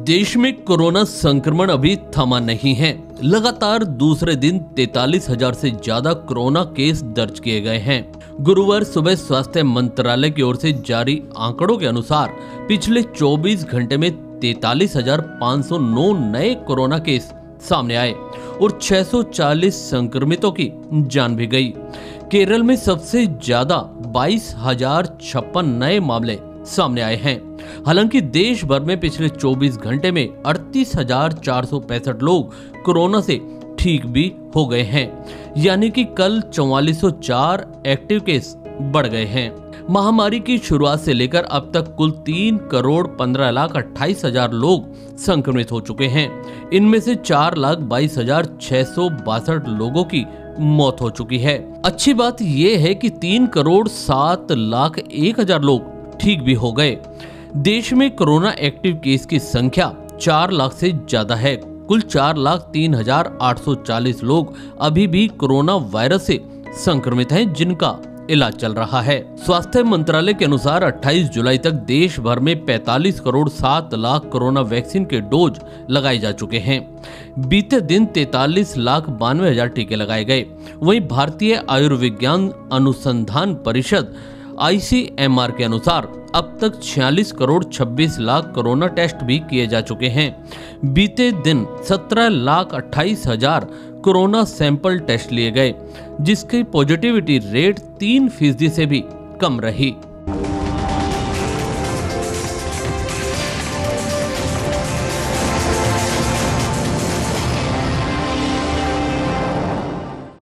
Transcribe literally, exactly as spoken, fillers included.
देश में कोरोना संक्रमण अभी थमा नहीं है। लगातार दूसरे दिन तैंतालीस हजार से ज्यादा कोरोना केस दर्ज किए गए हैं। गुरुवार सुबह स्वास्थ्य मंत्रालय की ओर से जारी आंकड़ों के अनुसार पिछले चौबीस घंटे में तैंतालीस हजार पाँच सौ नौ नए कोरोना केस सामने आए और छह सौ चालीस संक्रमितों की जान भी गई। केरल में सबसे ज्यादा बाईस हजार छप्पन नए मामले सामने आए हैं। हालांकि देश भर में पिछले चौबीस घंटे में अड़तीस हजार चार सौ पैंसठ लोग कोरोना से ठीक भी हो गए हैं, यानी कि कल चौवालीस सौ चार एक्टिव केस बढ़ गए हैं। महामारी की शुरुआत से लेकर अब तक कुल तीन करोड़ पंद्रह लाख अट्ठाईस हजार लोग संक्रमित हो चुके हैं। इनमें से चार लाख बाईस हजार छह सौ बासठ लोगों की मौत हो चुकी है। अच्छी बात यह है कि तीन करोड़ सात लाख एक हजार लोग ठीक भी हो गए। देश में कोरोना एक्टिव केस की संख्या चार लाख से ज्यादा है। कुल चार लाख तीन हजार आठ सौ चालीस लोग अभी भी कोरोना वायरस से संक्रमित हैं, जिनका इलाज चल रहा है। स्वास्थ्य मंत्रालय के अनुसार अट्ठाईस जुलाई तक देश भर में पैंतालीस करोड़ सात लाख कोरोना वैक्सीन के डोज लगाए जा चुके हैं। बीते दिन तैंतालीस लाख बानवे हजार टीके लगाए गए। वहीं भारतीय आयुर्विज्ञान अनुसंधान परिषद आई सी एम आर के अनुसार अब तक छियालीस करोड़ छब्बीस लाख कोरोना टेस्ट भी किए जा चुके हैं। बीते दिन सत्रह लाख अट्ठाईस हजार कोरोना सैंपल टेस्ट लिए गए, जिसकी पॉजिटिविटी रेट तीन फीसदी से भी कम रही।